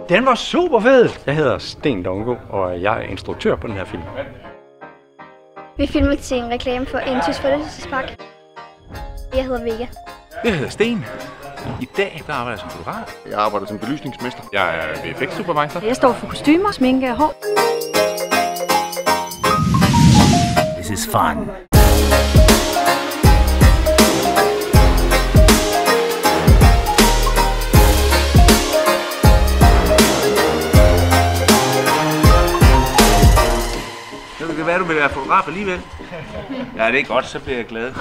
Den var super fed! Jeg hedder Sten Dongo, og jeg er instruktør på den her film. Vi filmede til en reklame for en tysk forlystelsespark. Jeg hedder Vega. Jeg hedder Sten. I dag der arbejder jeg som fotograf. Jeg arbejder som belysningsmester. Jeg er VFX-supervisor. Jeg står for kostymer, sminke og hår. This is fun. Det kan være, du vil være fotograf alligevel. Ja, det er godt, så bliver jeg glad.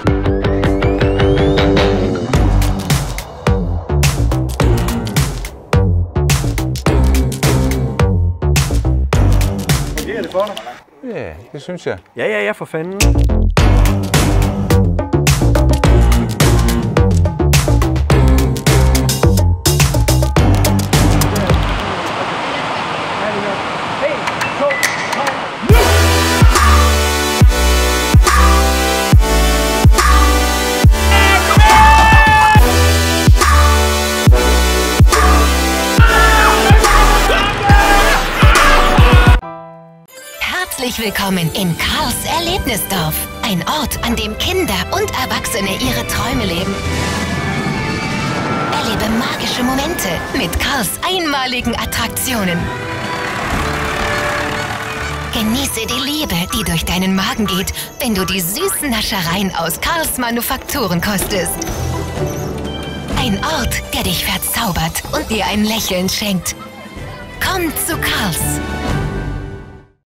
Fungerer det for dig? Ja, det synes jeg. Ja, for fanden. Herzlich willkommen in Karls Erlebnisdorf. Ein Ort, an dem Kinder und Erwachsene ihre Träume leben. Erlebe magische Momente mit Karls einmaligen Attraktionen. Genieße die Liebe, die durch deinen Magen geht, wenn du die süßen Naschereien aus Karls Manufakturen kostest. Ein Ort, der dich verzaubert und dir ein Lächeln schenkt. Komm zu Karls.